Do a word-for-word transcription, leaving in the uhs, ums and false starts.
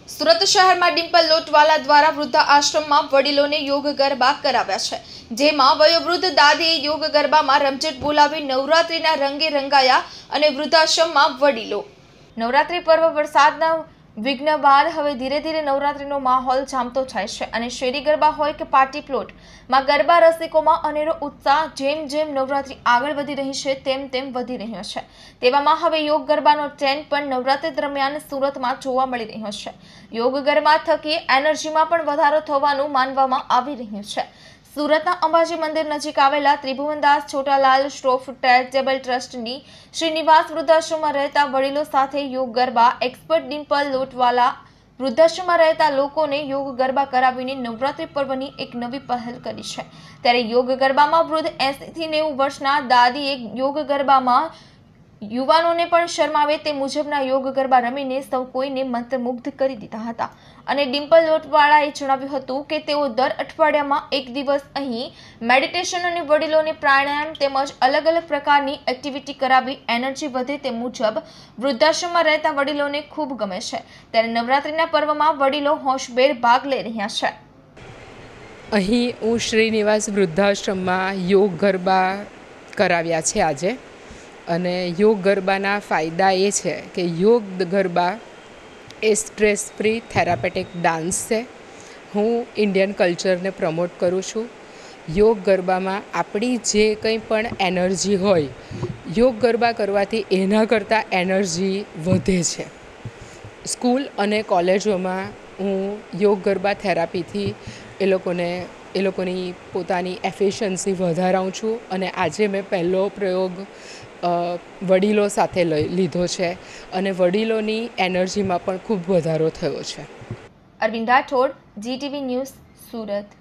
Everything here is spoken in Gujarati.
સુરત શહેરમાં ડિમ્પલ લોટવાલા દ્વારા વૃદ્ધાશ્રમમાં વડીલોને યોગ ગરબા કરાવ્યા છે, જેમાં વયોવૃદ્ધ દાદીએ યોગ ગરબામાં રમઝટ બોલાવી નવરાત્રીના રંગે રંગાયા અને વૃદ્ધાશ્રમમાં વડીલો નવરાત્રી પર્વ વરસાદના વિઘ્ન બાદ હવે ધીરે ધીરે નવરાત્રીનો માહોલ જામતો થાય છે અને શેરી ગરબા હોય કે પાર્ટી પ્લોટમાં ગરબા રસિકોમાં અનેરો ઉત્સાહ જેમ જેમ નવરાત્રી આગળ વધી રહી છે તેમ તેમ વધી રહ્યો છે। તેવામાં હવે યોગ ગરબાનો ટ્રેન્ડ પણ નવરાત્રી દરમિયાન સુરતમાં જોવા મળી રહ્યો છે। યોગ ગરબા થકી એનર્જીમાં પણ વધારો થવાનું માનવામાં આવી રહ્યું છે। સુરતના અંબાજી મંદિર નજીક આવેલા ત્રિભુવનદાસ છોટાલાલ શ્રોફ ચેરિટેબલ ટ્રસ્ટની શ્રીનિવાસ વૃદ્ધાશ્રમમાં રહેતા વડીલો સાથે યોગ ગરબા એક્સપર્ટ ડિમ્પલ લોટવાલા વૃદ્ધાશ્રમમાં રહેતા લોકોને યોગ ગરબા કરાવીને નવરાત્રી પર્વની એક નવી પહેલ કરી છે। ત્યારે યોગ ગરબામાં વૃદ્ધ એંસી થી નેવું વર્ષના દાદીએ યોગ ગરબામાં યુવાનોને પણ શરમાવે તે મુજબના યોગ ગરબા રમીને સૌ કોઈને મંત્રમુગ્ધ કરી દીધા હતા અને ડિમ્પલ લોટવાળાએ જણાવ્યું હતું કે તેઓ દર અઠવાડિયામાં એક દિવસ અહીં મેડિટેશન અને વડીલોને પ્રાણાયામ તેમજ અલગ અલગ પ્રકારની એક્ટિવિટી કરાવી એનર્જી વધે તે મુજબ વૃદ્ધાશ્રમમાં રહેતા વડીલોને ખૂબ ગમે છે। ત્યારે નવરાત્રીના પર્વમાં વડીલો હોશભેર ભાગ લઈ રહ્યા છે। અહીં હું શ્રીનિવાસ વૃદ્ધાશ્રમમાં યોગ ગરબા કરાવ્યા છે આજે, અને યોગ ગરબાના ફાયદા એ છે કે યોગ ગરબા એ સ્ટ્રેસ ફ્રી થેરાપેટિક ડાન્સ છે। હું ઇન્ડિયન કલ્ચરને પ્રમોટ કરું છું। યોગ ગરબામાં આપણી જે કંઈ પણ એનર્જી હોય, યોગ ગરબા કરવાથી એના કરતાં એનર્જી વધે છે। સ્કૂલ અને કોલેજોમાં હું યોગ ગરબા થેરાપીથી એ લોકોને એ લોકોની પોતાની એફિશિયન્સી વધારાવું છું, અને આજે મેં પહેલો પ્રયોગ વડીલો સાથે લઈ લીધો છે અને વડીલોની એનર્જીમાં પણ ખૂબ વધારો થયો છે। Arvind Rathod, G TV news, Surat.